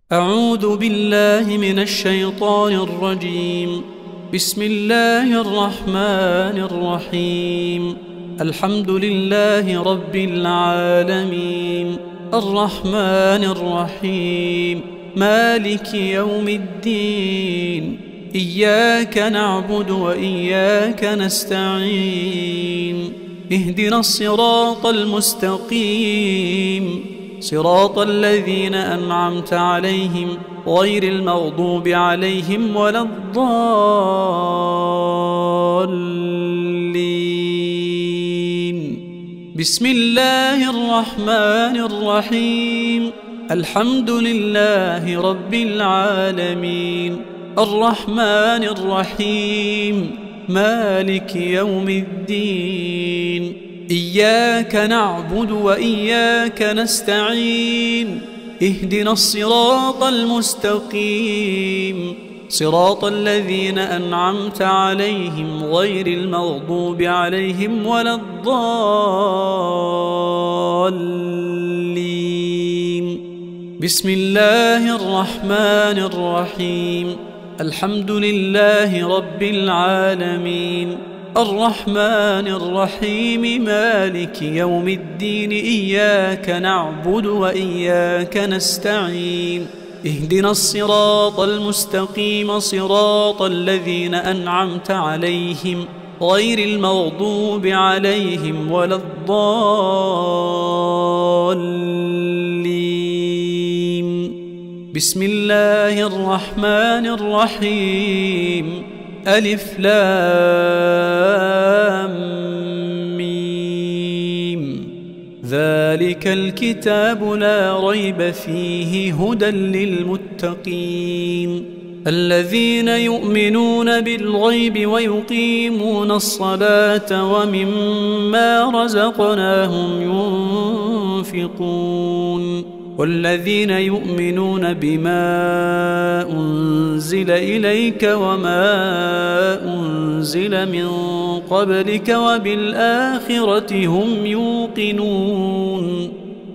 أعوذ بالله من الشيطان الرجيم. بسم الله الرحمن الرحيم. الحمد لله رب العالمين، الرحمن الرحيم، مالك يوم الدين، إياك نعبد وإياك نستعين، اهدنا الصراط المستقيم، صراط الذين أنعمت عليهم غير المغضوب عليهم ولا الضالين. بسم الله الرحمن الرحيم. الحمد لله رب العالمين، الرحمن الرحيم، مالك يوم الدين، إياك نعبد وإياك نستعين، اهدنا الصراط المستقيم، صراط الذين أنعمت عليهم غير المغضوب عليهم ولا الضالين. بسم الله الرحمن الرحيم. الحمد لله رب العالمين، الرحمن الرحيم، مالك يوم الدين، إياك نعبد وإياك نستعين، اهدنا الصراط المستقيم، صراط الذين أنعمت عليهم غير المغضوب عليهم ولا الضالين. بسم الله الرحمن الرحيم. ألف لام ميم. ذلك الكتاب لا ريب فيه هدى للمتقين الذين يؤمنون بالغيب ويقيمون الصلاة ومما رزقناهم ينفقون والذين يؤمنون بما أنزل إليك وما أنزل من قبلك وبالآخرة هم يوقنون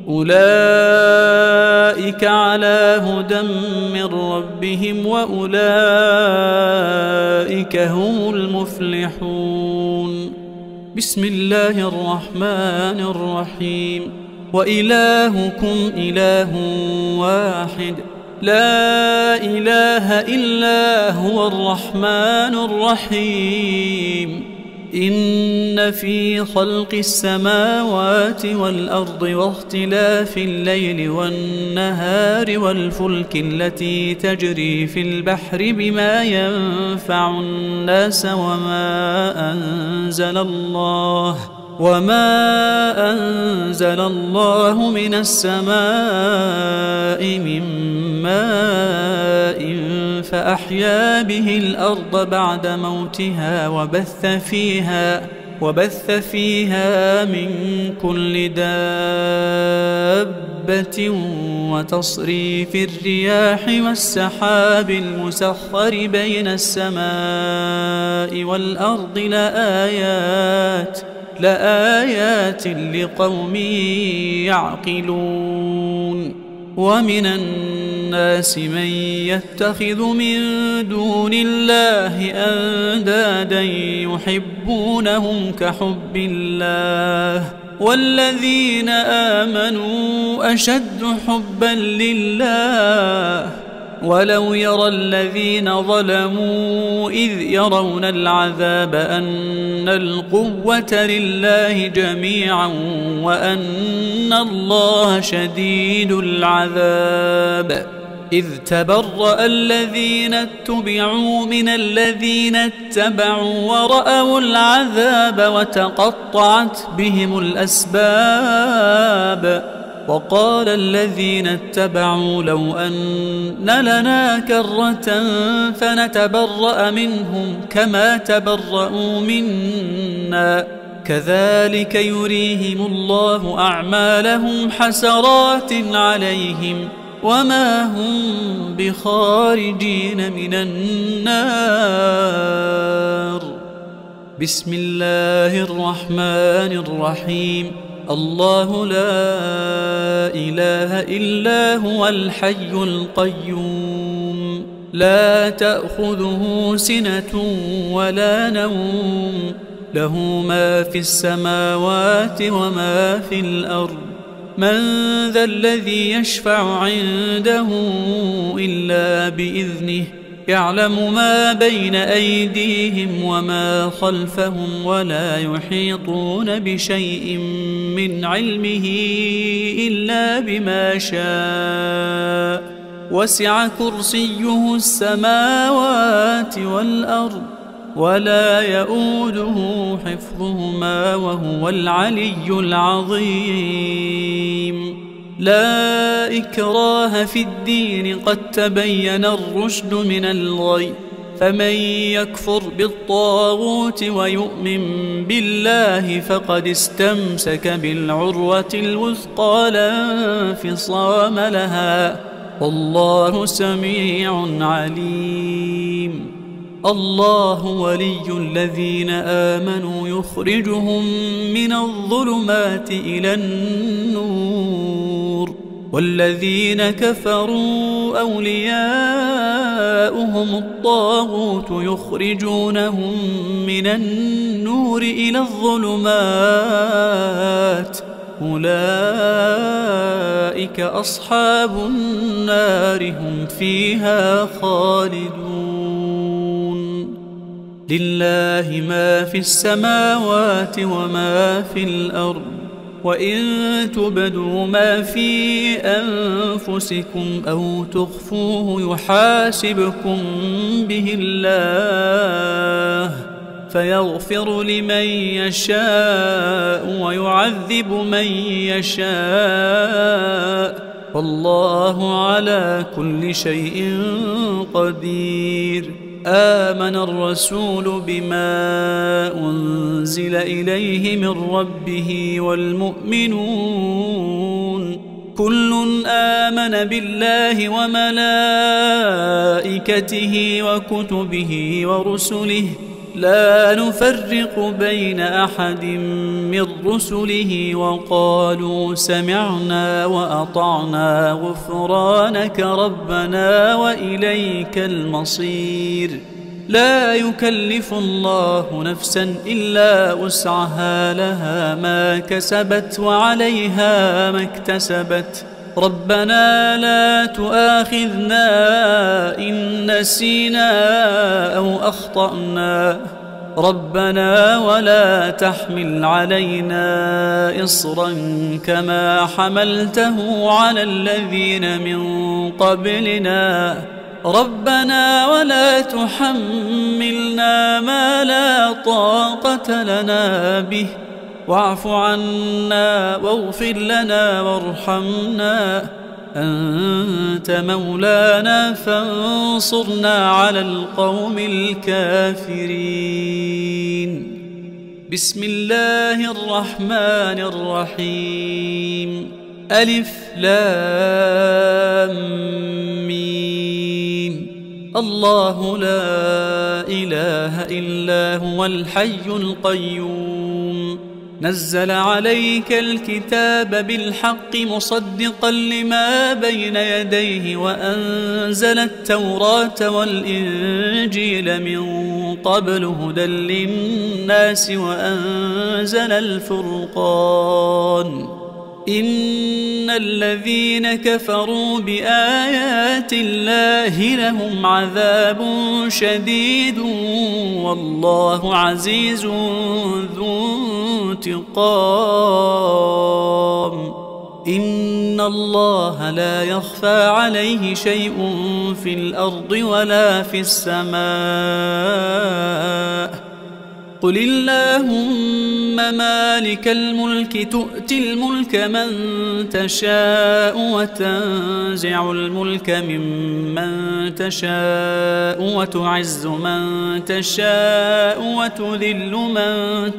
أولئك على هدى من ربهم وأولئك هم المفلحون. بسم الله الرحمن الرحيم. وإلهكم إله واحد، لا إله إلا هو الرحمن الرحيم. إن في خلق السماوات والأرض واختلاف الليل والنهار والفلك التي تجري في البحر بما ينفع الناس وما أنزل الله من السماء من ماء فأحيا به الأرض بعد موتها وبث فيها من كل دابة وتصريف الرياح والسحاب المسخر بين السماء والأرض لآيات لقوم يعقلون. ومن الناس من يتخذ من دون الله أندادا يحبونهم كحب الله والذين آمنوا أشد حبا لله ولو يرى الذين ظلموا إذ يرون العذاب أن القوة لله جميعا وأن الله شديد العذاب. إذ تبرأ الذين اتبعوا من الذين اتبعوا ورأوا العذاب وتقطعت بهم الأسباب. وقال الذين اتبعوا لو أن لنا كرة فنتبرأ منهم كما تبرأوا منا كذلك يريهم الله أعمالهم حسرات عليهم وما هم بخارجين من النار. بسم الله الرحمن الرحيم. الله لا إله إلا هو الحي القيوم لا تأخذه سنة ولا نوم له ما في السماوات وما في الأرض من ذا الذي يشفع عنده إلا بإذنه يعلم ما بين أيديهم وما خلفهم ولا يحيطون بشيء من علمه إلا بما شاء وسع كرسيه السماوات والأرض ولا يؤوده حفظهما وهو العلي العظيم لا إكراه في الدين قد تبين الرشد من الغي فمن يكفر بالطاغوت ويؤمن بالله فقد استمسك بالعروة الوثقى لا انفصام لها والله سميع عليم الله ولي الذين آمنوا يخرجهم من الظلمات إلى النور والذين كفروا أولياؤهم الطاغوت يخرجونهم من النور إلى الظلمات أولئك أصحاب النار هم فيها خالدون لله ما في السماوات وما في الأرض وإن تبدوا ما في أنفسكم أو تخفوه يحاسبكم به الله فيغفر لمن يشاء ويعذب من يشاء والله على كل شيء قدير آمن الرسول بما أنزل إليه من ربه والمؤمنون كل آمن بالله وملائكته وكتبه ورسله لا نفرق بين أحد من رسله وقالوا سمعنا وأطعنا غفرانك ربنا وإليك المصير لا يكلف الله نفسا إلا وسعها لها ما كسبت وعليها ما اكتسبت ربنا لا تؤاخذنا إن نسينا أو أخطأنا ربنا ولا تحمل علينا إصرا كما حملته على الذين من قبلنا ربنا ولا تحملنا ما لا طاقة لنا به واعف عنا واغفر لنا وارحمنا أنت مولانا فانصرنا على القوم الكافرين بسم الله الرحمن الرحيم ألف لام ميم الله لا إله إلا هو الحي القيوم نزل عليك الكتاب بالحق مصدقا لما بين يديه وأنزل التوراة والإنجيل من قبل هدى للناس وأنزل الفرقان إن الذين كفروا بآيات الله لهم عذاب شديد والله عزيز ذو انتقام إن الله لا يخفى عليه شيء في الأرض ولا في السماء قل اللهم مالك الملك تؤتي الملك من تشاء وتنزع الملك ممن تشاء وتعز من تشاء وتذل من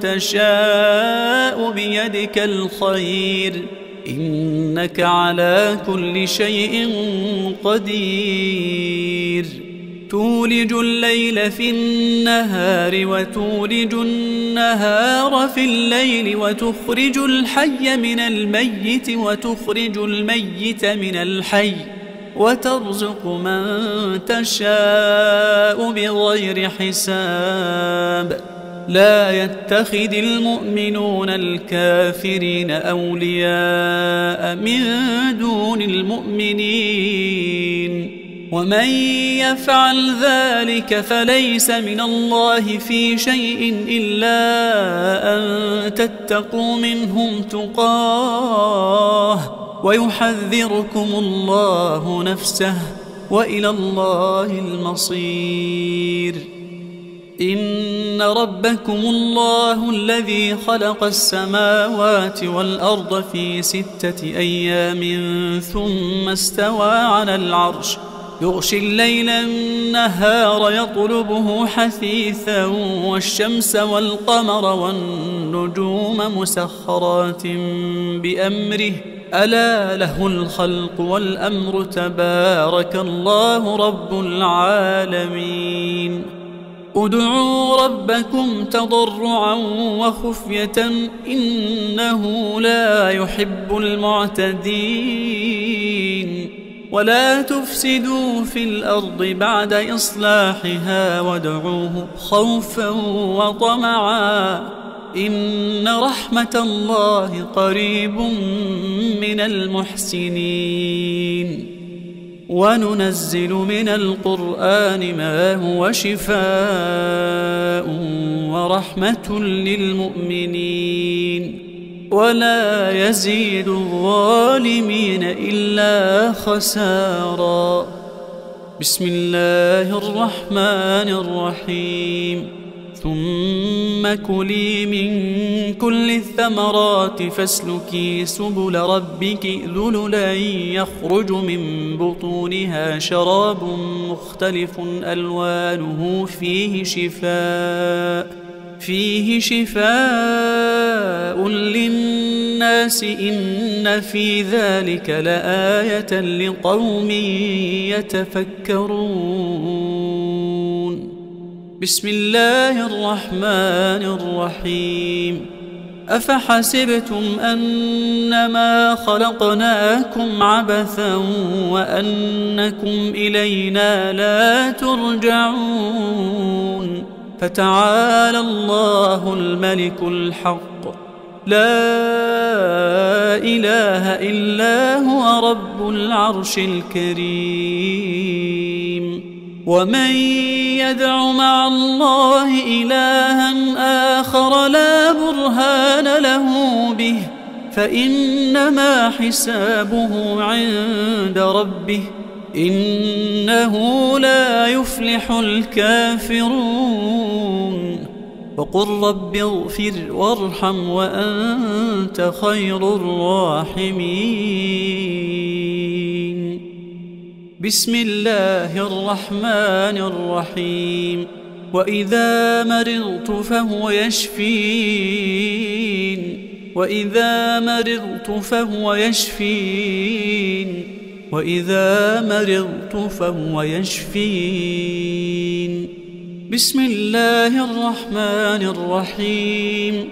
تشاء بيدك الخير إنك على كل شيء قدير تولج الليل في النهار وتولج النهار في الليل وتخرج الحي من الميت وتخرج الميت من الحي وترزق من تشاء بغير حساب. لا يتخذ المؤمنون الكافرين أولياء من دون المؤمنين ومن يفعل ذلك فليس من الله في شيء إلا أن تتقوا منهم تقاه ويحذركم الله نفسه وإلى الله المصير. إن ربكم الله الذي خلق السماوات والأرض في 6 أيام ثم استوى على العرش يغشي الليل النهار يطلبه حثيثا والشمس والقمر والنجوم مسخرات بأمره ألا له الخلق والأمر تبارك الله رب العالمين. ادعوا ربكم تضرعا وخفية إنه لا يحب المعتدين. ولا تفسدوا في الأرض بعد إصلاحها وادعوه خوفا وطمعا إن رحمة الله قريب من المحسنين. وننزل من القرآن ما هو شفاء ورحمة للمؤمنين ولا يزيد الظالمين إلا خسارا. بسم الله الرحمن الرحيم. ثم كلي من كل الثمرات فاسلكي سبل ربك ذللا يخرج من بطونها شراب مختلف ألوانه فيه شفاء للناس إن في ذلك لآية لقوم يتفكرون. بسم الله الرحمن الرحيم. أفحسبتم أنما خلقناكم عبثا وأنكم إلينا لا ترجعون. فتعالى الله الملك الحق لا إله إلا هو رب العرش الكريم. ومن يدع مع الله إلها آخر لا برهان له به فإنما حسابه عند ربه إنه لا يفلح الكافرون. وقل رب اغفر وارحم وأنت خير الراحمين. بسم الله الرحمن الرحيم. وإذا مرضت فهو يشفين وإذا مرضت فهو يشفين. بسم الله الرحمن الرحيم.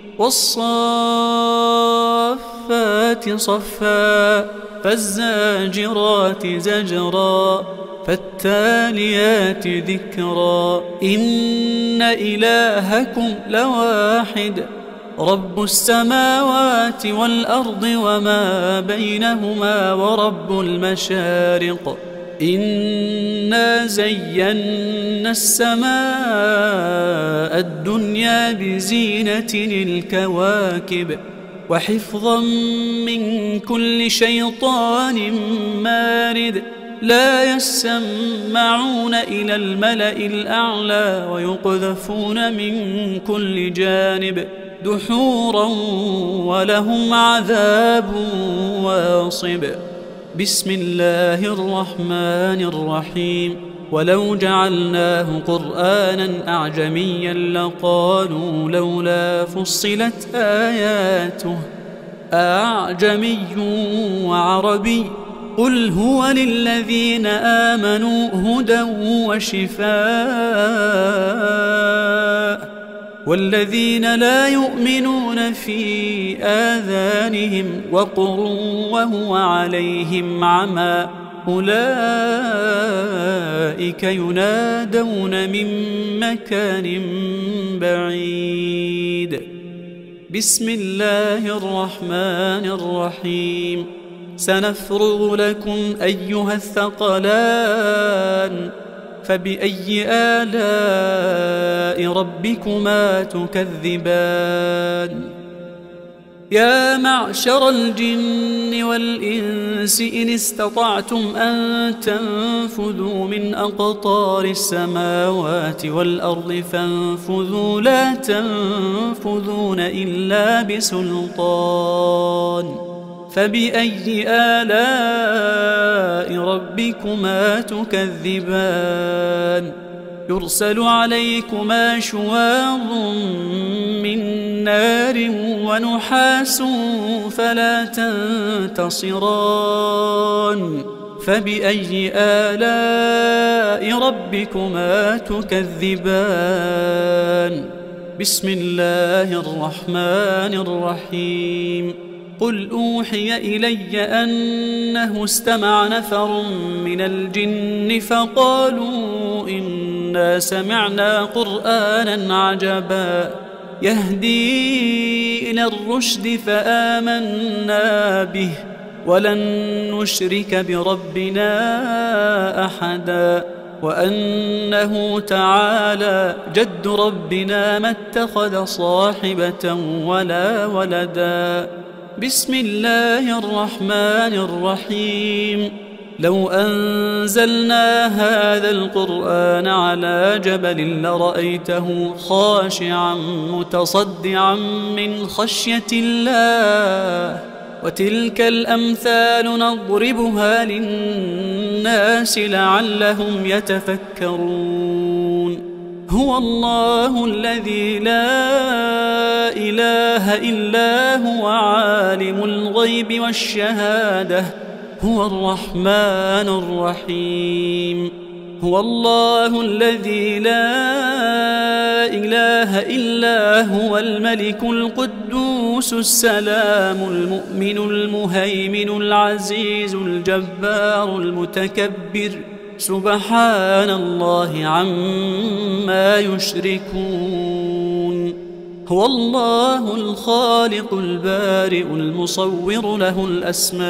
والصافات صفا فالزاجرات زجرا فالتاليات ذكرا إن إلهكم لواحد رب السماوات والأرض وما بينهما ورب المشارق إنا زينا السماء الدنيا بزينة الكواكب وحفظا من كل شيطان مارد لا يسمعون إلى الملأ الأعلى ويقذفون من كل جانب دحورا ولهم عذاب واصب. بسم الله الرحمن الرحيم. ولو جعلناه قرآنا أعجميا لقالوا لولا فصلت آياته أعجمي وعربي قل هو للذين آمنوا هدى وشفاء والذين لا يؤمنون في آذانهم وقر وهو عليهم عمى أولئك ينادون من مكان بعيد. بسم الله الرحمن الرحيم. سنفرغ لكم أيها الثقلان فبأي آلاء ربكما تكذبان؟ يا معشر الجن والإنس إن استطعتم أن تنفذوا من أقطار السماوات والأرض فانفذوا لا تنفذون إلا بسلطان. فبأي آلاء ربكما تكذبان؟ يرسل عليكما شواظ من نار ونحاس فلا تنتصران. فبأي آلاء ربكما تكذبان؟ بسم الله الرحمن الرحيم. قل أوحي إلي أنه استمع نفر من الجن فقالوا إنا سمعنا قرآنا عجبا يهدي إلى الرشد فآمنا به ولن نشرك بربنا أحدا وأنه تعالى جد ربنا ما اتخذ صاحبة ولا ولدا. بسم الله الرحمن الرحيم. لو أنزلنا هذا القرآن على جبل لرأيته خاشعا متصدعا من خشية الله وتلك الأمثال نضربها للناس لعلهم يتفكرون. هو الله الذي لا إله إلا هو عالم الغيب والشهادة هو الرحمن الرحيم. هو الله الذي لا إله إلا هو الملك القدوس السلام المؤمن المهيمن العزيز الجبار المتكبر سبحان الله عما يشركون. هو الله الخالق البارئ المصور له الأسماء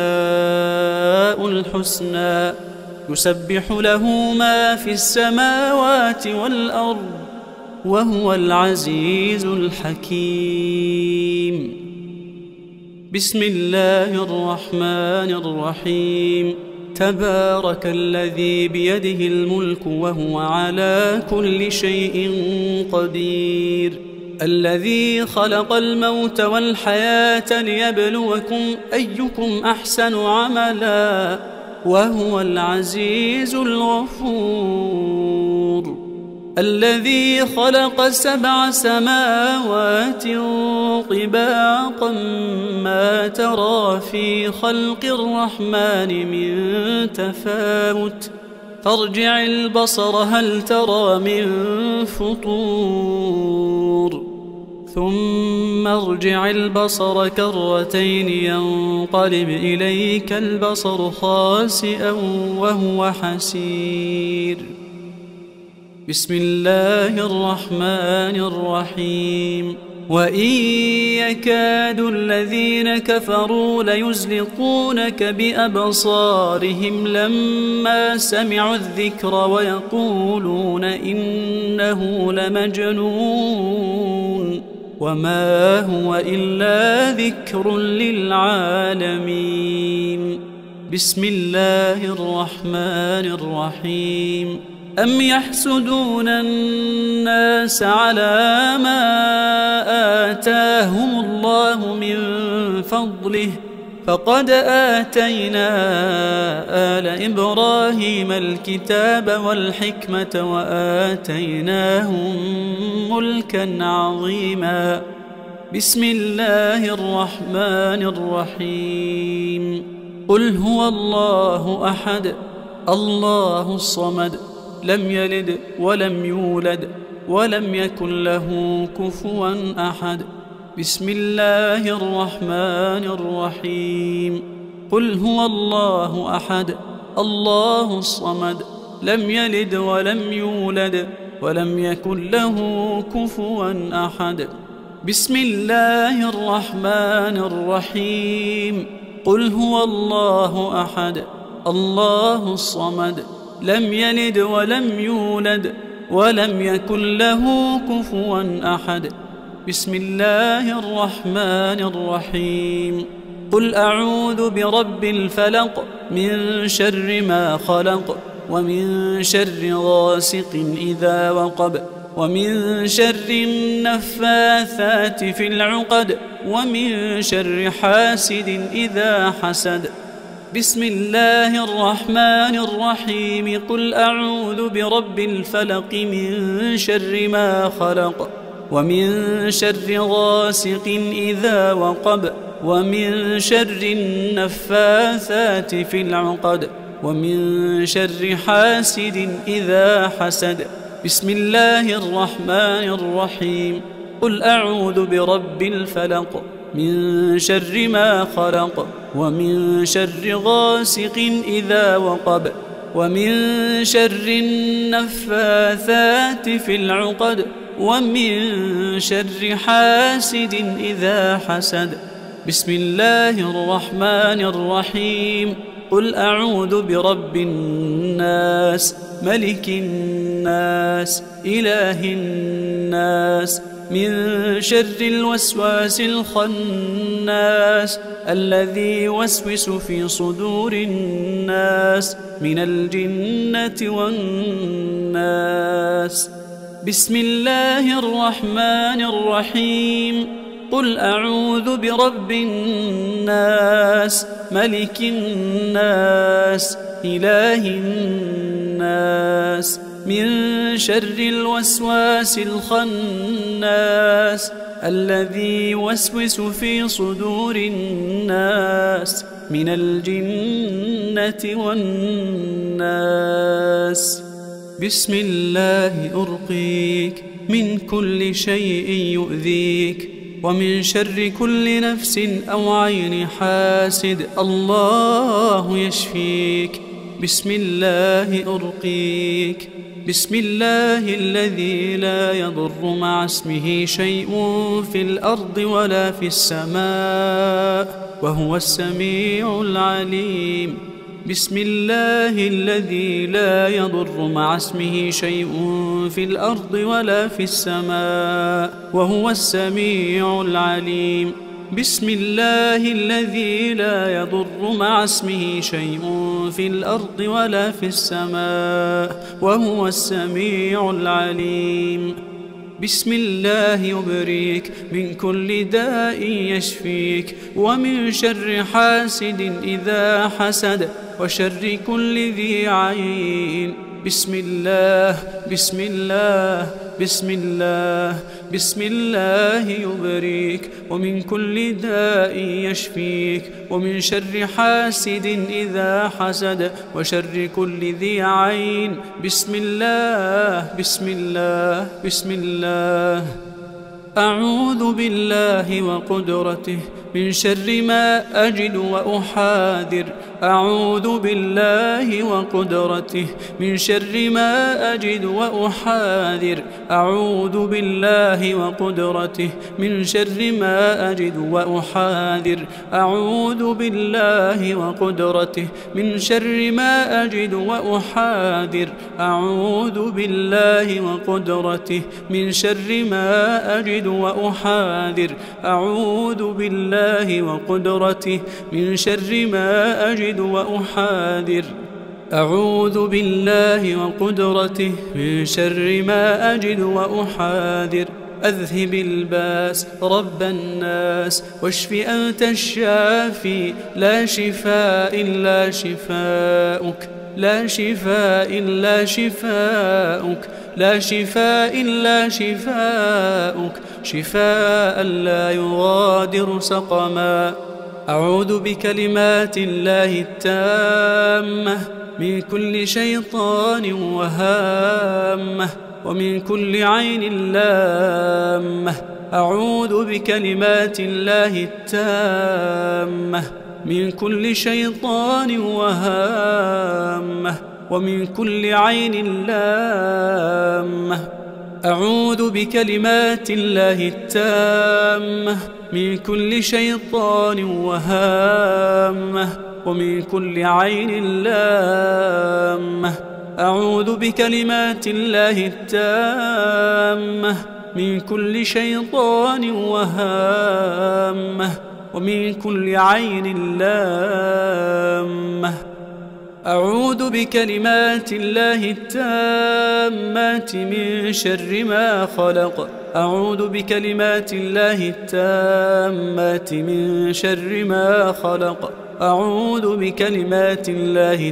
الحسنى يسبح له ما في السماوات والأرض وهو العزيز الحكيم. بسم الله الرحمن الرحيم. تبارك الذي بيده الملك وهو على كل شيء قدير الذي خلق الموت والحياة ليبلوكم أيكم أحسن عملا وهو العزيز الغفور. الذي خلق 7 سماوات طباقا ما ترى في خلق الرحمن من تفاوت فارجع البصر هل ترى من فطور ثم ارجع البصر كرتين ينقلب إليك البصر خاسئا وهو حسير. بسم الله الرحمن الرحيم. وإن يكاد الذين كفروا ليزلقونك بأبصارهم لما سمعوا الذكر ويقولون إنه لمجنون وما هو إلا ذكر للعالمين. بسم الله الرحمن الرحيم. أم يحسدون الناس على ما آتاهم الله من فضله فقد آتينا آل إبراهيم الكتاب والحكمة وآتيناهم ملكا عظيما. بسم الله الرحمن الرحيم. قل هو الله أحد الله الصمد لم يلد ولم يولد ولم يكن له كفوا أحد. بسم الله الرحمن الرحيم. قل هو الله أحد الله الصمد لم يلد ولم يولد ولم يكن له كفوا أحد. بسم الله الرحمن الرحيم. قل هو الله أحد الله الصمد لم يلد ولم يولد ولم يكن له كفوا أحد. بسم الله الرحمن الرحيم. قل أعوذ برب الفلق من شر ما خلق ومن شر غاسق إذا وقب ومن شر النفاثات في العقد ومن شر حاسد إذا حسد. بسم الله الرحمن الرحيم. قل أعوذ برب الفلق من شر ما خلق ومن شر غاسق إذا وقب ومن شر النفاثات في العقد ومن شر حاسد إذا حسد. بسم الله الرحمن الرحيم. قل أعوذ برب الفلق من شر ما خلق ومن شر غاسق إذا وقب ومن شر النفاثات في العقد ومن شر حاسد إذا حسد. بسم الله الرحمن الرحيم. قل أعوذ برب الناس ملك الناس إله الناس من شر الوسواس الخناس الذي يوسوس في صدور الناس من الجنة والناس. بسم الله الرحمن الرحيم. قل أعوذ برب الناس ملك الناس إله الناس من شر الوسواس الخناس الذي يوسوس في صدور الناس من الجنة والناس. بسم الله أرقيك من كل شيء يؤذيك ومن شر كل نفس أو عين حاسد الله يشفيك. بسم الله أرقيك. بسم الله الذي لا يضر مع اسمه شيء في الأرض ولا في السماء وهو السميع العليم. بسم الله الذي لا يضر مع اسمه شيء في الأرض ولا في السماء وهو السميع العليم. بسم الله الذي لا يضر مع اسمه شيء في الأرض ولا في السماء وهو السميع العليم. بسم الله يبريك من كل داء يشفيك ومن شر حاسد إذا حسد وشر كل ذي عين. بسم الله بسم الله بسم الله بسم الله يبريك ومن كل داء يشفيك ومن شر حاسد إذا حسد وشر كل ذي عين. بسم الله بسم الله بسم الله. أعوذ بالله وقدرته من شر ما أجد وأحاذر. أعوذ بالله وقدرته من شر ما أجد وأحاذر. أعوذ بالله وقدرته من شر ما أجد وأحاذر. أعوذ بالله وقدرته من شر ما أجد وأحاذر. أعوذ بالله وقدرته من شر ما أجد وأحاذر. أعوذ بالله وقدرته من شر ما أجد وأحاذر. أعوذ بالله وقدرته من شر ما أجد وأحاذر. أذهب الباس رب الناس واشف أنت الشافي لا شفاء إلا شفاؤك لا شفاء إلا شفاؤك لا شفاء إلا شفاؤك شفاء لا يغادر سقما. أعوذ بكلمات الله التامة من كل شيطان وهامة ومن كل عين لامة. أعوذ بكلمات الله التامة من كل شيطان وهامة ومن كل عين لامة. أعوذ بكلمات الله التامة من كل شيطان وهامة ومن كل عين لامة. أعوذ بكلمات الله التامة من كل شيطان وهامة ومن كل عين لامة. أعوذ بكلمات الله التامات من شر ما خلق. أعوذ بكلمات الله التامات من شر ما خلق. أعوذ بكلمات الله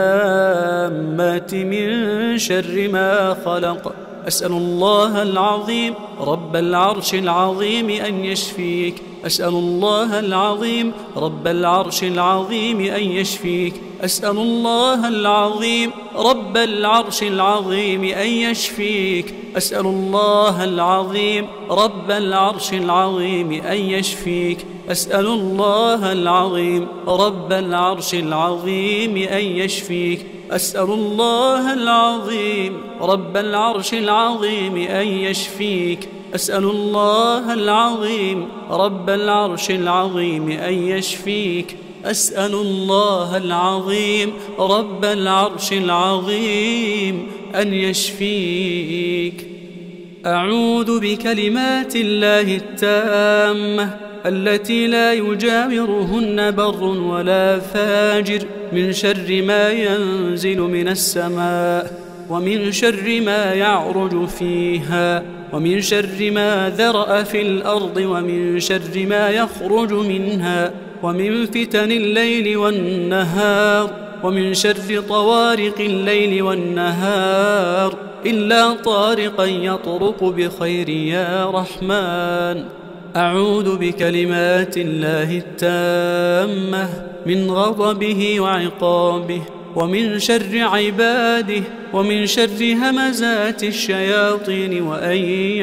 التامات من شر ما خلق. أسأل الله العظيم رب العرش العظيم أن يشفيك. أسأل الله العظيم رب العرش العظيم أن يشفيك. أسأل الله العظيم رب العرش العظيم أن يشفيك. أسأل الله العظيم رب العرش العظيم أن يشفيك. أسأل الله العظيم رب العرش العظيم أن يشفيك. أسأل الله العظيم رب العرش العظيم أن يشفيك. أسأل الله العظيم رب العرش العظيم أن يشفيك. أسأل الله العظيم رب العرش العظيم أن يشفيك. أعوذ بكلمات الله التامة التي لا يجاورهن بر ولا فاجر من شر ما ينزل من السماء ومن شر ما يعرج فيها ومن شر ما ذرأ في الأرض ومن شر ما يخرج منها ومن فتن الليل والنهار ومن شر طوارق الليل والنهار إلا طارقا يطرق بخير يا رحمن. أعوذ بكلمات الله التامة من غضبه وعقابه ومن شر عباده ومن شر همزات الشياطين وأن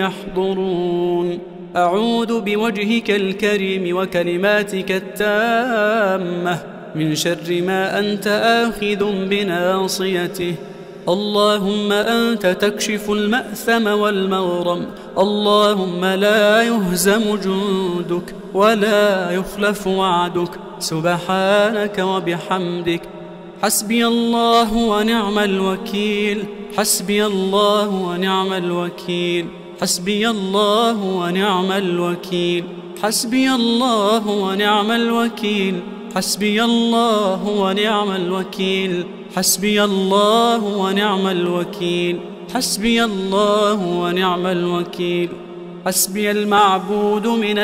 يحضرون. أعوذ بوجهك الكريم وكلماتك التامة من شر ما أنت آخذ بناصيته. اللهم أنت تكشف المأثم والمغرم. اللهم لا يهزم جندك ولا يخلف وعدك. سبحانك وبحمدك. حسبي الله ونعم الوكيل. حسبي الله ونعم الوكيل. حسبي الله ونعم الوكيل. حسبي الله ونعم الوكيل. حسبي الله ونعم الوكيل. حسبي الله ونعم الوكيل. حسبي الله ونعم الوكيل. حسبي المعبود من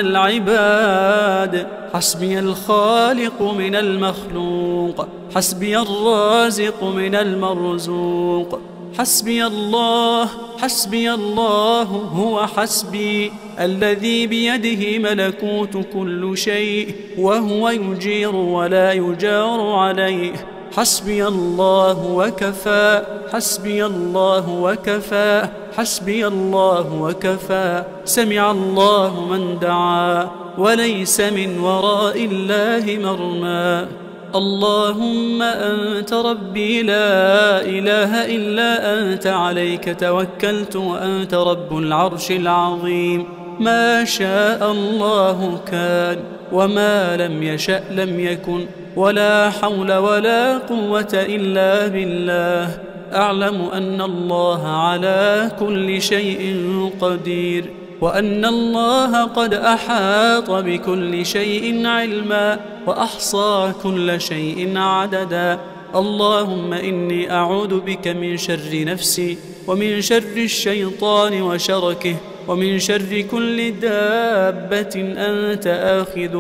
العباد. حسبي الخالق من المخلوق. حسبي الرازق من المرزوق. حسبي الله. حسبي الله هو حسبي الذي بيده ملكوت كل شيء وهو يجير ولا يجار عليه. حسبي الله وكفى. حسبي الله وكفى. حسبي الله وكفى. سمع الله من دعا وليس من وراء الله مرمى. اللهم أنت ربي لا إله إلا أنت عليك توكلت وأنت رب العرش العظيم. ما شاء الله كان وما لم يشأ لم يكن ولا حول ولا قوة إلا بالله. أعلم أن الله على كل شيء قدير وأن الله قد أحاط بكل شيء علما وأحصى كل شيء عددا. اللهم إني أعوذ بك من شر نفسي ومن شر الشيطان وشركه ومن شر كل دابة أنت آخذ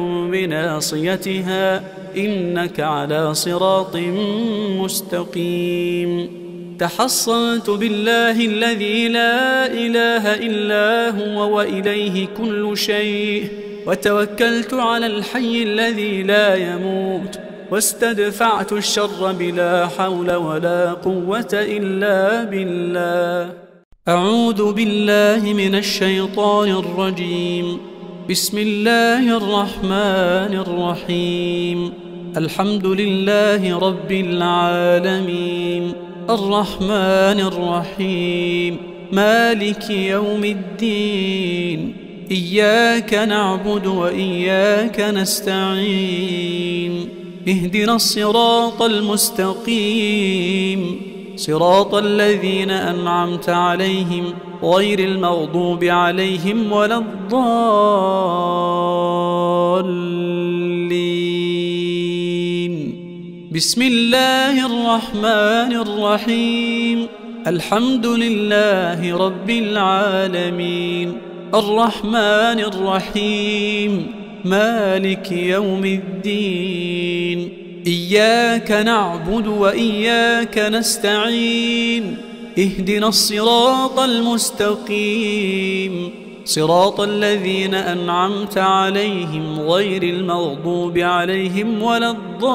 بناصيتها إنك على صراط مستقيم. تحصنت بالله الذي لا إله إلا هو وإليه كل شيء وتوكلت على الحي الذي لا يموت، واستدفعت الشر بلا حول ولا قوة إلا بالله. أعوذ بالله من الشيطان الرجيم. بسم الله الرحمن الرحيم. الحمد لله رب العالمين، الرحمن الرحيم، مالك يوم الدين، إياك نعبد وإياك نستعين، اهدنا الصراط المستقيم، صراط الذين أنعمت عليهم غير المغضوب عليهم ولا الضالين. بسم الله الرحمن الرحيم. الحمد لله رب العالمين، الرحمن الرحيم، مالك يوم الدين، إياك نعبد وإياك نستعين، اهدنا الصراط المستقيم، صراط الذين أنعمت عليهم غير المغضوب عليهم ولا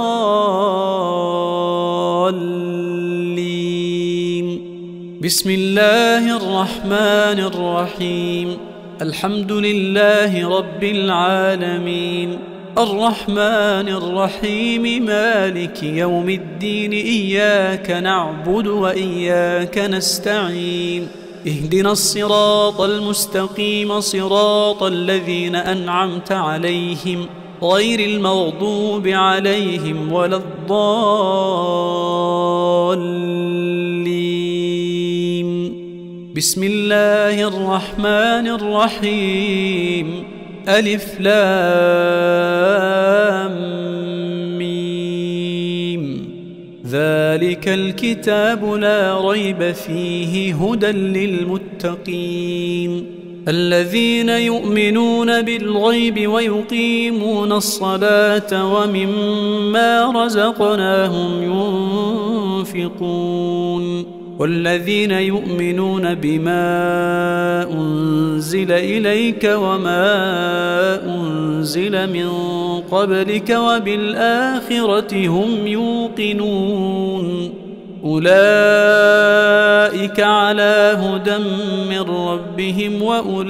الضالين. بسم الله الرحمن الرحيم. الحمد لله رب العالمين، الرحمن الرحيم، مالك يوم الدين، إياك نعبد وإياك نستعين، اهدنا الصراط المستقيم، صراط الذين أنعمت عليهم غير المغضوب عليهم ولا الضالين. بسم الله الرحمن الرحيم. ألف لام ميم. ذلك الكتاب لا ريب فيه هدى للمتقين الذين يؤمنون بالغيب ويقيمون الصلاة ومما رزقناهم ينفقون والذين يؤمنون بما أنزل إليك وما أنزل من قبلك وبالآخرة هم يوقنون أولئك على هدى من ربهم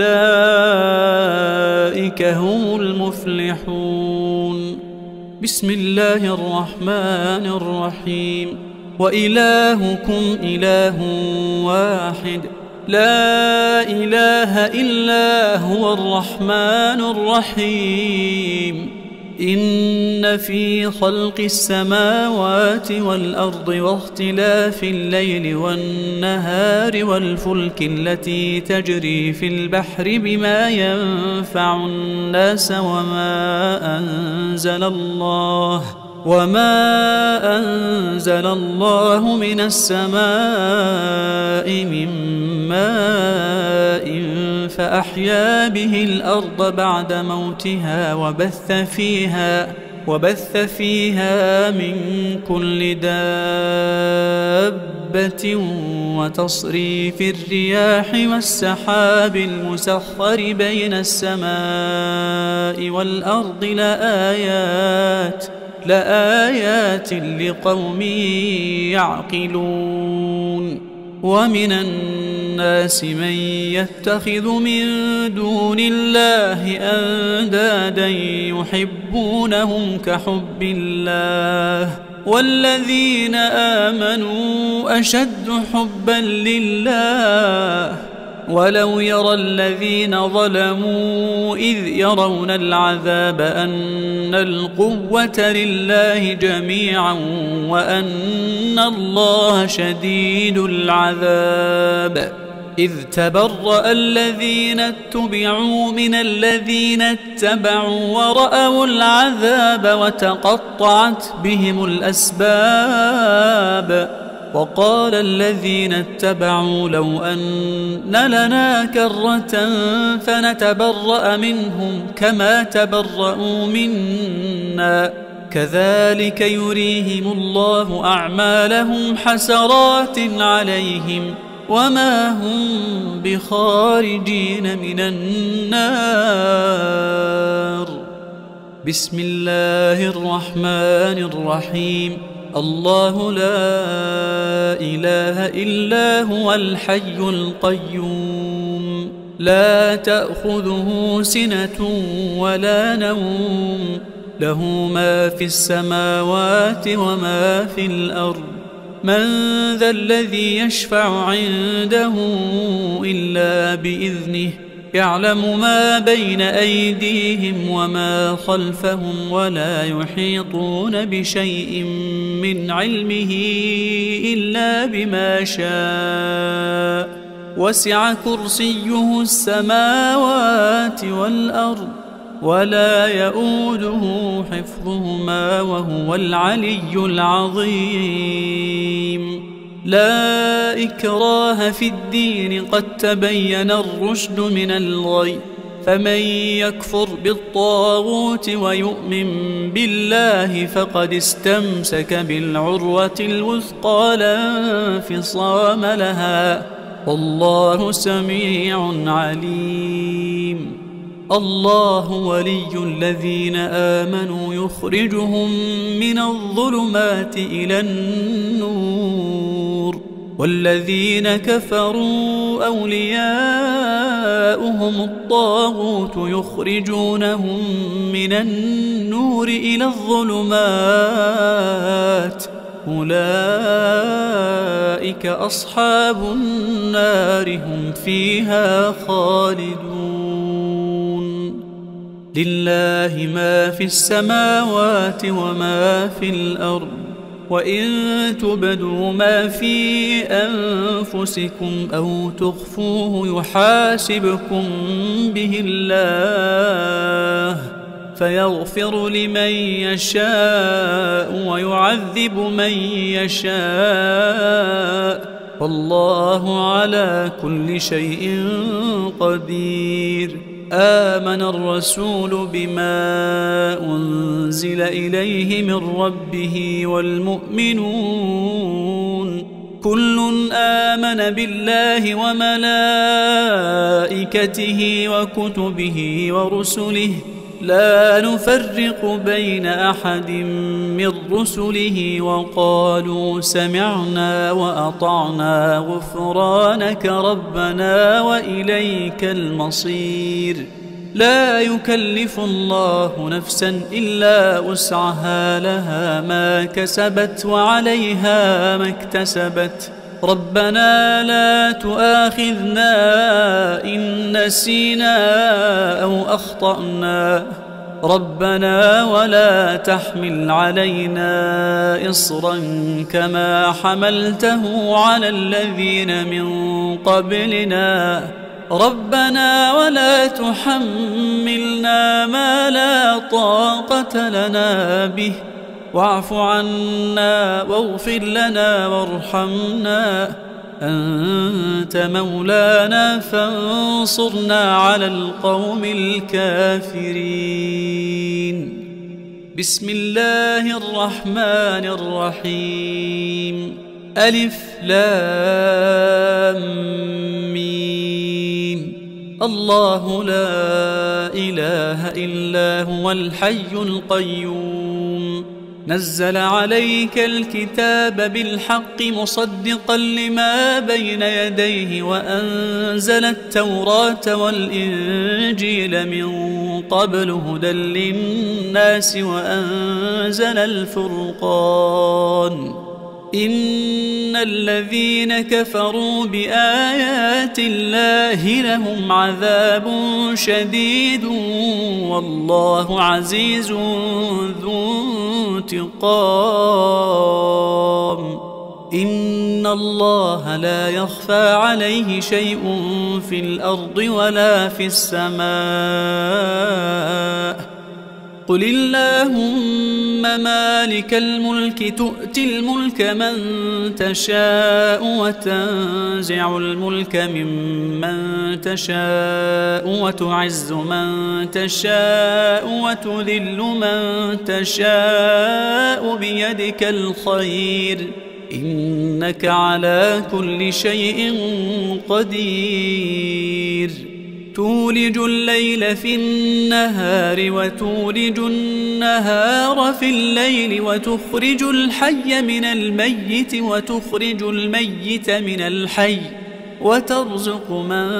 وأولئك هم المفلحون. بسم الله الرحمن الرحيم. وإلهكم إله واحد لا إله إلا هو الرحمن الرحيم. إن في خلق السماوات والأرض واختلاف الليل والنهار والفلك التي تجري في البحر بما ينفع الناس وما أنزل الله من السماء من ماء فأحيا به الأرض بعد موتها وبث فيها من كل دابة وتصريف الرياح والسحاب المسخر بين السماء والأرض لآيات لقوم يعقلون. ومن الناس من يتخذ من دون الله أندادا يحبونهم كحب الله والذين آمنوا أشد حبا لله ولو يرى الذين ظلموا إذ يرون العذاب أن القوة لله جميعا وأن الله شديد العذاب إذ تبرأ الذين اتبعوا من الذين اتبعوا ورأوا العذاب وتقطعت بهم الأسباب وقال الذين اتبعوا لو أن لنا كرة فنتبرأ منهم كما تبرأوا منا كذلك يريهم الله أعمالهم حسرات عليهم وما هم بخارجين من النار. بسم الله الرحمن الرحيم. الله لا إله إلا هو الحي القيوم لا تأخذه سنة ولا نوم له ما في السماوات وما في الأرض من ذا الذي يشفع عنده إلا بإذنه يعلم ما بين أيديهم وما خلفهم ولا يحيطون بشيء من علمه إلا بما شاء وسع كرسيه السماوات والأرض ولا يؤوده حفظهما وهو العلي العظيم. لا إكراه في الدين قد تبين الرشد من الغي فمن يكفر بالطاغوت ويؤمن بالله فقد استمسك بالعروة الوثقى لا انفصام لها والله سميع عليم. الله ولي الذين آمنوا يخرجهم من الظلمات إلى النور والذين كفروا أولياؤهم الطاغوت يخرجونهم من النور إلى الظلمات أولئك أصحاب النار هم فيها خالدون. لله ما في السماوات وما في الأرض وإن تبدوا ما في أنفسكم أو تخفوه يحاسبكم به الله فيغفر لمن يشاء ويعذب من يشاء والله على كل شيء قدير. آمن الرسول بما أنزل إليه من ربه والمؤمنون كل آمن بالله وملائكته وكتبه ورسله لا نفرق بين أحد من رسله وقالوا سمعنا وأطعنا غفرانك ربنا وإليك المصير. لا يكلف الله نفسا إلا وسعها لها ما كسبت وعليها ما اكتسبت ربنا لا تؤاخذنا إن نسينا أو أخطأنا ربنا ولا تحمل علينا إصرا كما حملته على الذين من قبلنا ربنا ولا تحملنا ما لا طاقة لنا به واعف عنا واغفر لنا وارحمنا أنت مولانا فانصرنا على القوم الكافرين. بسم الله الرحمن الرحيم. ألف لام ميم. الله لا إله إلا هو الحي القيوم نزل عليك الكتاب بالحق مصدقا لما بين يديه وأنزل التوراة والإنجيل من قبل هدى للناس وأنزل الفرقان إن الذين كفروا بآيات الله لهم عذاب شديد والله عزيز ذو انتقام. إن الله لا يخفى عليه شيء في الأرض ولا في السماء. قل اللهم مالك الملك تؤتي الملك من تشاء وتنزع الملك ممن تشاء وتعز من تشاء وتذل من تشاء بيدك الخير إنك على كل شيء قدير تولج الليل في النهار وتولج النهار في الليل وتخرج الحي من الميت وتخرج الميت من الحي وترزق من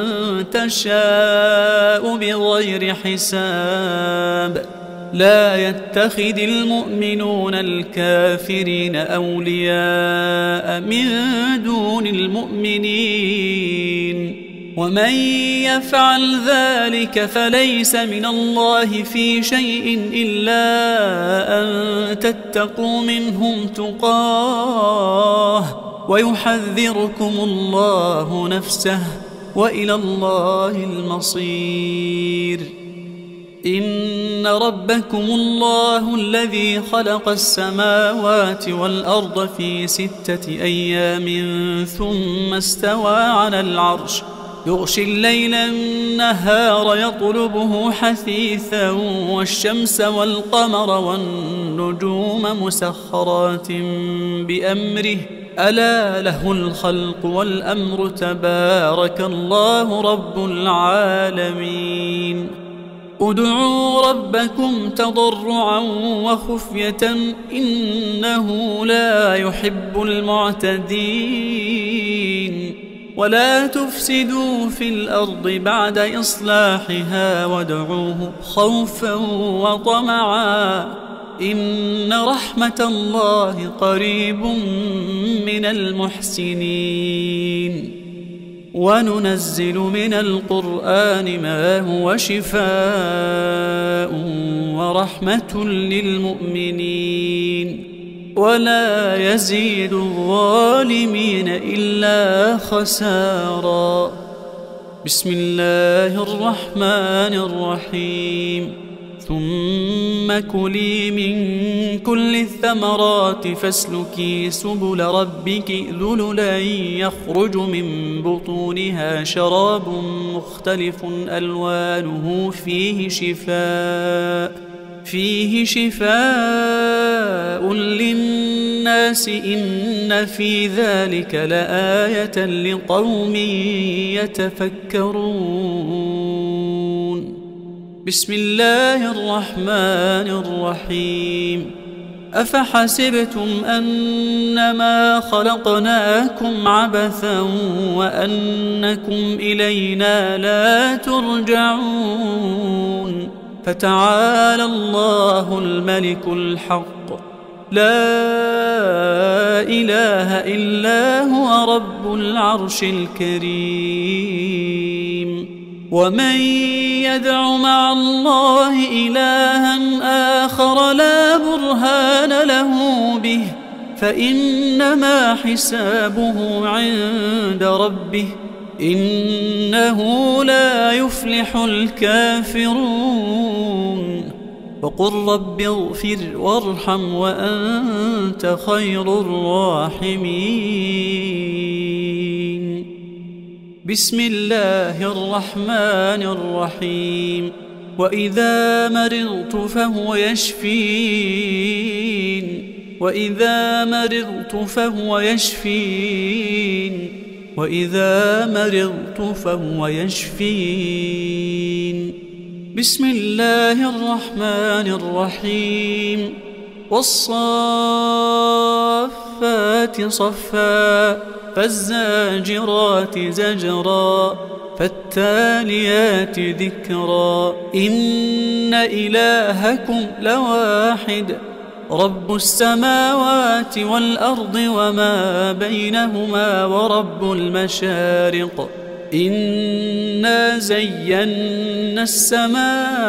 تشاء بغير حساب لا يتخذ المؤمنون الكافرين أولياء من دون المؤمنين ومن يفعل ذلك فليس من الله في شيء إلا أن تتقوا منهم تقاه ويحذركم الله نفسه وإلى الله المصير إن ربكم الله الذي خلق السماوات والأرض في 6 أيام ثم استوى على العرش يغشي الليل النهار يطلبه حثيثا والشمس والقمر والنجوم مسخرات بأمره ألا له الخلق والأمر تبارك الله رب العالمين ادعوا ربكم تضرعا وخفية إنه لا يحب المعتدين ولا تفسدوا في الأرض بعد إصلاحها وادعوه خوفا وطمعا إن رحمة الله قريب من المحسنين وننزل من القرآن ما هو شفاء ورحمة للمؤمنين ولا يزيد الظالمين إلا خسارا بسم الله الرحمن الرحيم ثم كلي من كل الثمرات فاسلكي سبل ربك ذللا يخرج من بطونها شراب مختلف ألوانه فيه شفاء للناس إن في ذلك لآية لقوم يتفكرون بسم الله الرحمن الرحيم أفحسبتم أنما خلقناكم عبثا وأنكم إلينا لا ترجعون فتعالى الله الملك الحق لا إله إلا هو رب العرش الكريم ومن يدع مع الله إلها آخر لا برهان له به فإنما حسابه عند ربه إنه لا يفلح الكافرون وقل رب اغفر وارحم وأنت خير الراحمين بسم الله الرحمن الرحيم وإذا مرضت فهو يشفين وإذا مرضت فهو يشفين بسم الله الرحمن الرحيم والصافات صفا فالزاجرات زجرا فالتاليات ذكرا إن إلهكم لواحد رب السماوات والأرض وما بينهما ورب المشارق إنا زينا السماء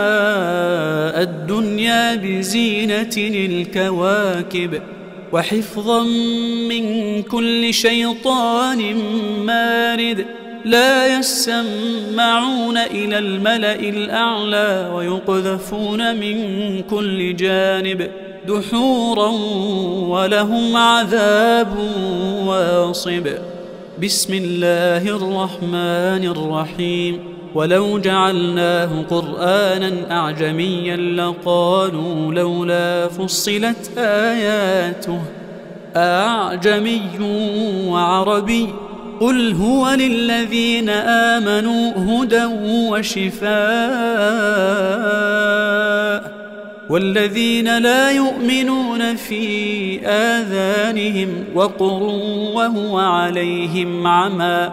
الدنيا بزينة الكواكب وحفظا من كل شيطان مارد لا يسمعون إلى الملأ الأعلى ويقذفون من كل جانب دحورا ولهم عذاب واصب بسم الله الرحمن الرحيم ولو جعلناه قرآنا أعجميا لقالوا لولا فصلت آياته أعجمي وعربي قل هو للذين آمنوا هدى وشفاء والذين لا يؤمنون في آذانهم وقر وهو عليهم عمى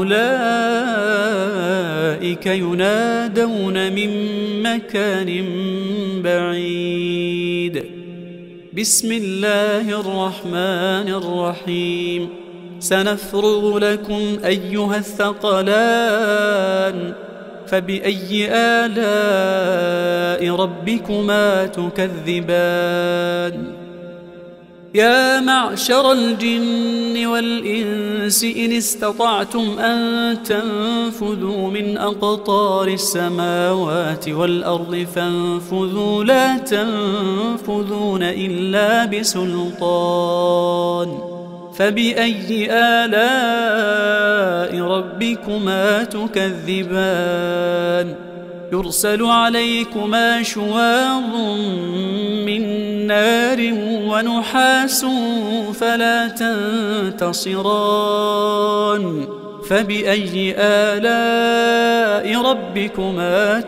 أولئك ينادون من مكان بعيد. بسم الله الرحمن الرحيم. سنفرغ لكم أيها الثقلان فبأي آلاء ربكما تكذبان. يا معشر الجن والإنس إن استطعتم أن تنفذوا من أقطار السماوات والأرض فانفذوا لا تنفذون إلا بسلطان. فبأي آلاء ربكما تكذبان. يرسل عليكما شواظ من نار ونحاس فلا تنتصران. فبأي آلاء ربكما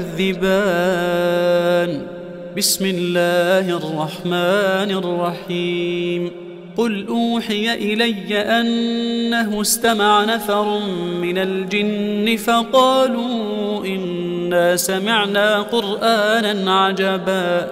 تكذبان. بسم الله الرحمن الرحيم. قل أوحي إلي أنه استمع نفر من الجن فقالوا إنا سمعنا قرآنا عجبا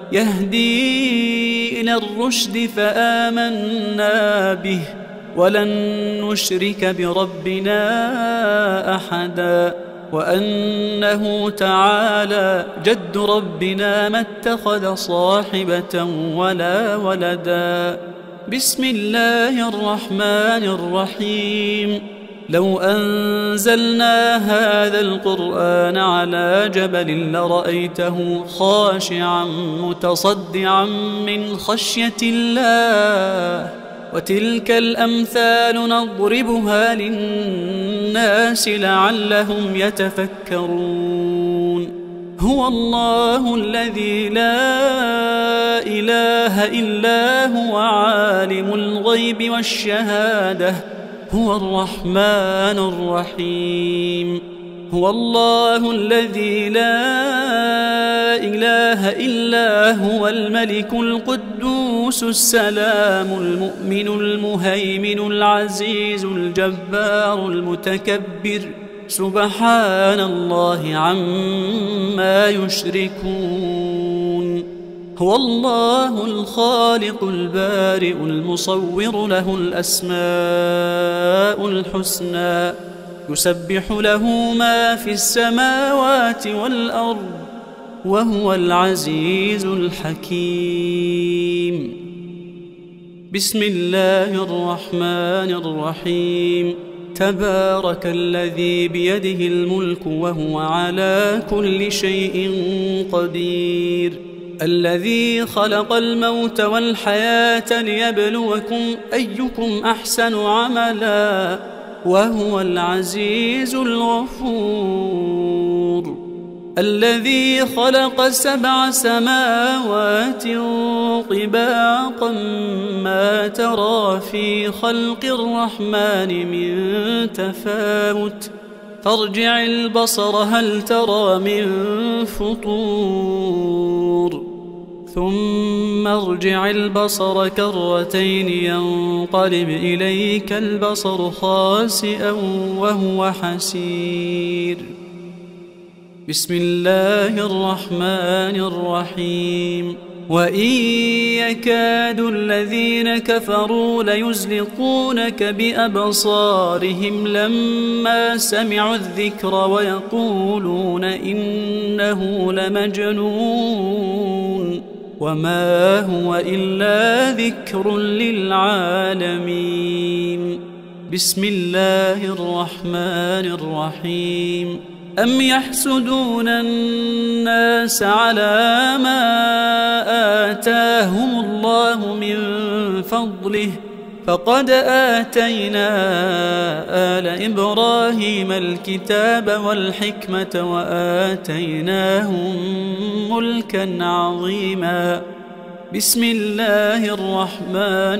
يهدي إلى الرشد فآمنا به ولن نشرك بربنا أحدا وأنه تعالى جد ربنا ما اتخذ صاحبة ولا ولدا. بسم الله الرحمن الرحيم. لو أنزلنا هذا القرآن على جبل لرأيته خاشعا متصدعا من خشية الله وتلك الأمثال نضربها للناس لعلهم يتفكرون. هو الله الذي لا إله إلا هو عالم الغيب والشهادة هو الرحمن الرحيم. هو الله الذي لا إله إلا هو الملك القدوس السلام المؤمن المهيمن العزيز الجبار المتكبر سبحان الله عما يشركون. هو الله الخالق البارئ المصور له الأسماء الحسنى يسبح له ما في السماوات والأرض وهو العزيز الحكيم. بسم الله الرحمن الرحيم. تبارك الذي بيده الملك وهو على كل شيء قدير. الذي خلق الموت والحياة ليبلوكم أيكم أحسن عملا وهو العزيز الغفور. الذي خلق 7 سماوات طباقا ما ترى في خلق الرحمن من تفاوت فارجع البصر هل ترى من فطور ثم ارجع البصر كرتين ينقلب إليك البصر خاسئا وهو حسير. بسم الله الرحمن الرحيم. وإن يكاد الذين كفروا ليزلقونك بأبصارهم لما سمعوا الذكر ويقولون إنه لمجنون وما هو إلا ذكر للعالمين. بسم الله الرحمن الرحيم. أم يحسدون الناس على ما آتاهم الله من فضله فقد آتينا آل إبراهيم الكتاب والحكمة وآتيناهم ملكا عظيما. بسم الله الرحمن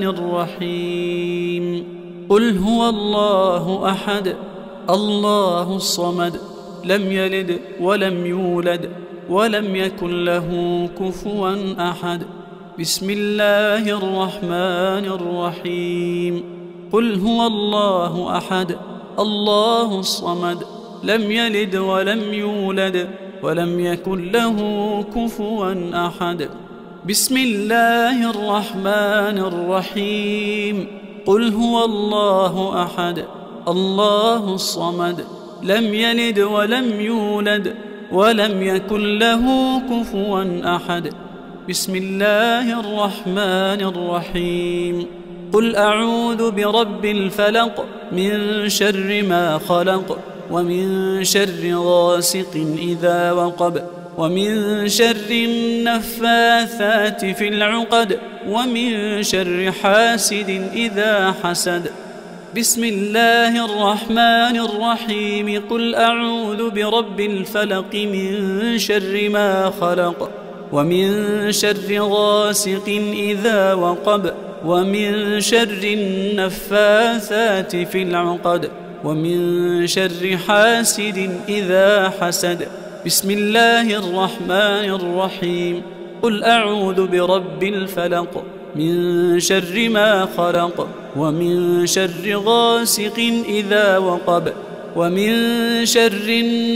الرحيم قل هو الله أحد الله الصمد لم يلد ولم يولد ولم يكن له كفوا أحد بسم الله الرحمن الرحيم قل هو الله أحد الله الصمد لم يلد ولم يولد ولم يكن له كفوا أحد بسم الله الرحمن الرحيم قل هو الله أحد الله الصمد لم يلد ولم يولد ولم يكن له كفوا أحد بسم الله الرحمن الرحيم قل أعوذ برب الفلق من شر ما خلق ومن شر غاسق إذا وقب ومن شر النفاثات في العقد ومن شر حاسد إذا حسد بسم الله الرحمن الرحيم قل أعوذ برب الفلق من شر ما خلق ومن شر غاسق إذا وقب ومن شر النفاثات في العقد ومن شر حاسد إذا حسد بسم الله الرحمن الرحيم قل أعوذ برب الفلق من شر ما خلق ومن شر غاسق إذا وقب ومن شر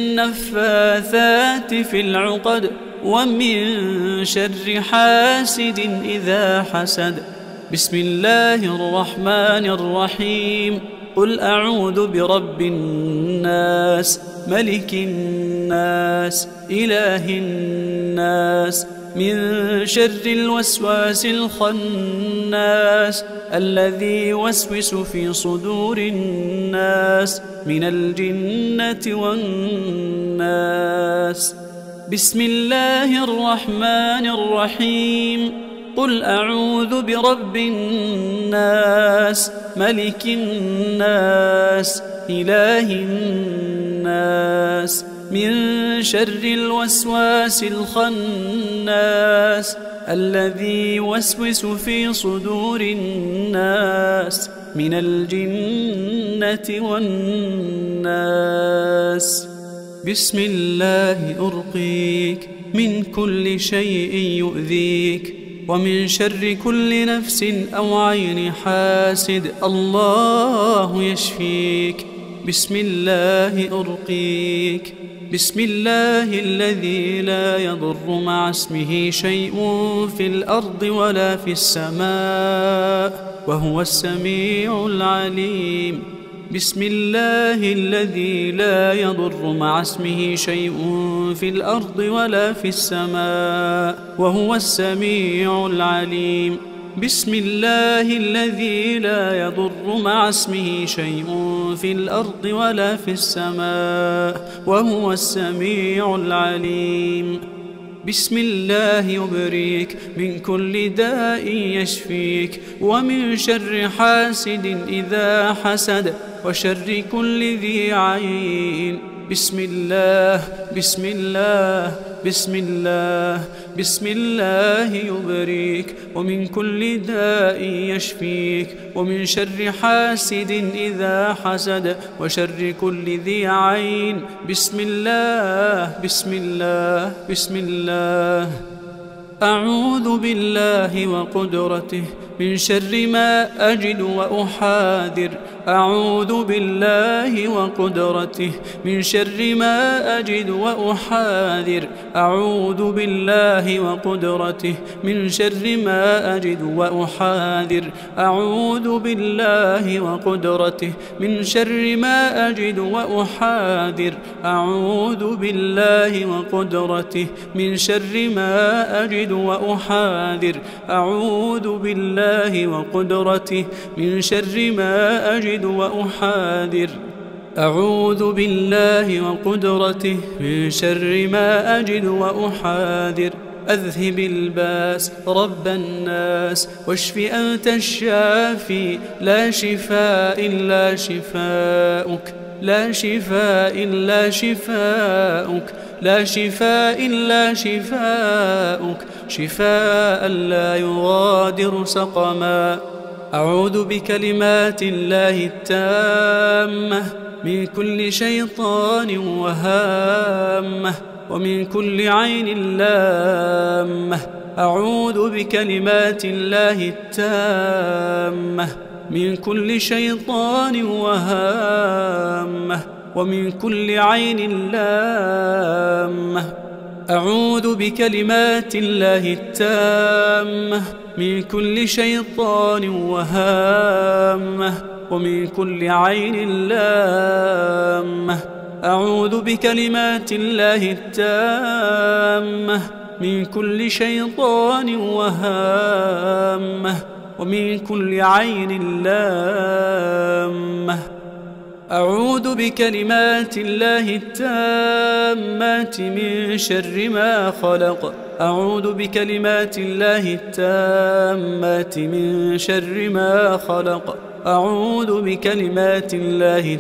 النفاثات في العقد ومن شر حاسد إذا حسد بسم الله الرحمن الرحيم قل أعوذ برب الناس ملك الناس إله الناس من شر الوسواس الخناس الذي يوسوس في صدور الناس من الجنة والناس بسم الله الرحمن الرحيم قل أعوذ برب الناس ملك الناس إله الناس من شر الوسواس الخناس الذي يوسوس في صدور الناس من الجنة والناس بسم الله أرقيك من كل شيء يؤذيك ومن شر كل نفس أو عين حاسد الله يشفيك بسم الله أرقيك بسم الله الذي لا يضر مع اسمه شيء في الأرض ولا في السماء وهو السميع العليم بسم الله الذي لا يضر مع اسمه شيء في الأرض ولا في السماء وهو السميع العليم بسم الله الذي لا يضر مع اسمه شيء في الأرض ولا في السماء وهو السميع العليم بسم الله يبريك من كل داء يشفيك ومن شر حاسد إذا حسد وشر كل ذي عين بسم الله بسم الله بسم الله بسم الله يبريك ومن كل داء يشفيك ومن شر حاسد إذا حسد وشر كل ذي عين بسم الله بسم الله بسم الله أعوذ بالله وقدرته من شر ما أجد وأحاذر أعوذ بالله وقدرته من شر ما أجد وأحاذر أعوذ بالله وقدرته من شر ما أجد وأحاذر أعوذ بالله وقدرته من شر ما أجد وأحاذر أعوذ بالله وقدرته من شر ما أجد وأحاذر أعوذ بالله وقدرته من شر ما أجد وأحاذر أعوذ بالله وقدرته من شر ما أجد وأحاذر أذهب الباس رب الناس واشف أنت الشافي لا شفاء إلا شفاؤك لا شفاء إلا شفاؤك لا شفاء إلا شفاؤك، شفاء لا يغادر سقما. أعوذ بكلمات الله التامة من كل شيطان وهامة ومن كل عين لامة. أعوذ بكلمات الله التامة من كل شيطان وهامة ومن كل عين لامة. أعوذ بكلمات الله التامة من كل شيطان وهامة ومن كل عين لامة. أعوذ بكلمات الله التامة من كل شيطان وهامة ومن كل عين لامة. أعوذ بكلمات الله التامات من شر ما خلق. أعوذ بكلمات الله التامات من شر ما خلق. أعوذ بكلمات الله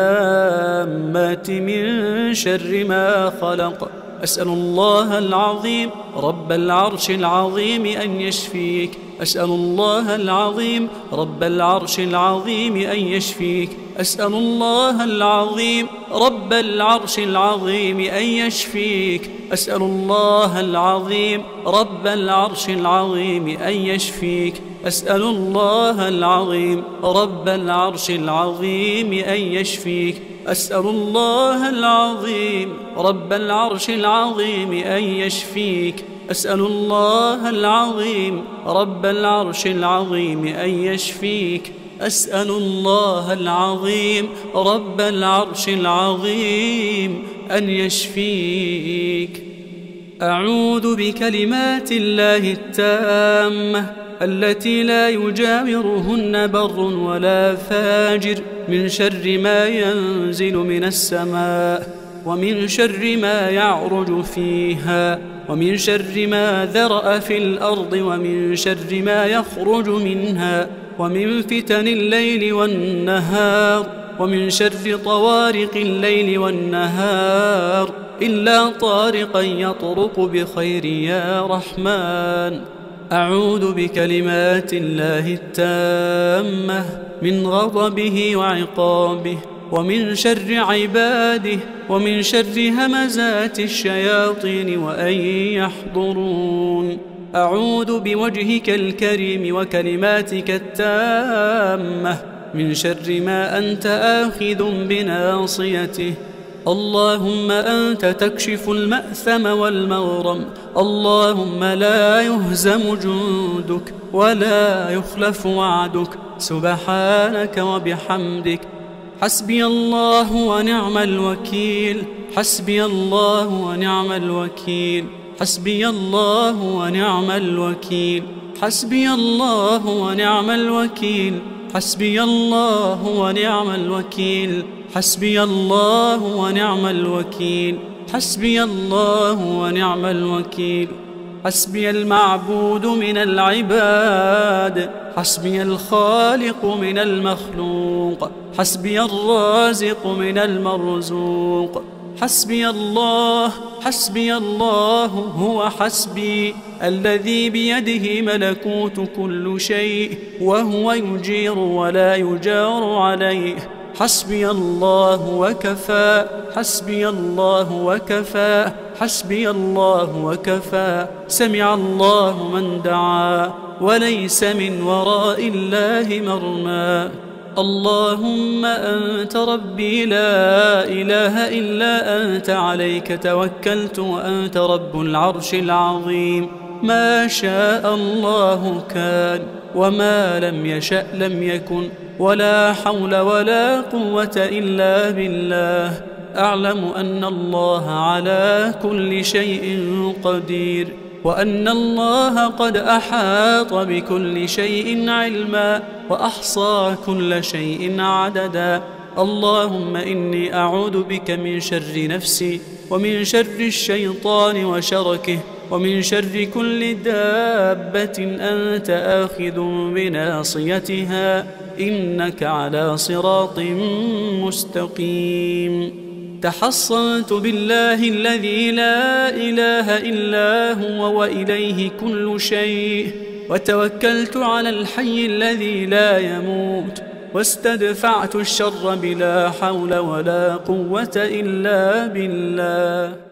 التامات من شر ما خلق. أسأل الله العظيم رب العرش العظيم أن يشفيك. أسأل الله العظيم رب العرش العظيم أن يشفيك. أسأل الله العظيم رب العرش العظيم أن يشفيك. أسأل الله العظيم رب العرش العظيم أن يشفيك. أسأل الله العظيم رب العرش العظيم أن يشفيك. أسأل الله العظيم رب العرش العظيم أن يشفيك. أسأل الله العظيم رب العرش العظيم أن يشفيك. أسأل الله العظيم رب العرش العظيم أن يشفيك. أعوذ بكلمات الله التامة التي لا يجاورهن بر ولا فاجر من شر ما ينزل من السماء ومن شر ما يعرج فيها ومن شر ما ذرأ في الأرض ومن شر ما يخرج منها ومن فتن الليل والنهار ومن شر طوارق الليل والنهار إلا طارقا يطرق بخير يا رحمن. أعوذ بكلمات الله التامة من غضبه وعقابه ومن شر عباده ومن شر همزات الشياطين وأن يحضرون. أعوذ بوجهك الكريم وكلماتك التامة من شر ما أنت آخذ بناصيته. اللهم أنت تكشف المأثم والمغرم. اللهم لا يهزم جندك ولا يخلف وعدك. سبحانك وبحمدك. حسبي الله ونعم الوكيل. حسبي الله ونعم الوكيل. حسبي الله ونعم الوكيل. حسبي الله ونعم الوكيل. حسبي الله ونعم الوكيل. حسبي الله ونعم الوكيل. حسبي الله ونعم الوكيل. حسبي المعبود من العباد. حسبي الخالق من المخلوق. حسبي الرازق من المرزوق. حسبي الله. حسبي الله هو حسبي الذي بيده ملكوت كل شيء وهو يجير ولا يجار عليه. حسبي الله وكفى. حسبي الله وكفى. حسبي الله وكفى. سمع الله من دعا وليس من وراء الله مرمى. اللهم أنت ربي لا إله إلا أنت عليك توكلت وأنت رب العرش العظيم. ما شاء الله كان وما لم يشأ لم يكن ولا حول ولا قوة إلا بالله. أعلم أن الله على كل شيء قدير وأن الله قد أحاط بكل شيء علما وأحصى كل شيء عددا. اللهم إني أعوذ بك من شر نفسي ومن شر الشيطان وشركه ومن شر كل دابة أنت آخذ بناصيتها إنك على صراط مستقيم. تحصنت بالله الذي لا إله إلا هو وإليه كل شيء، وتوكلت على الحي الذي لا يموت، واستدفعت الشر بلا حول ولا قوة إلا بالله.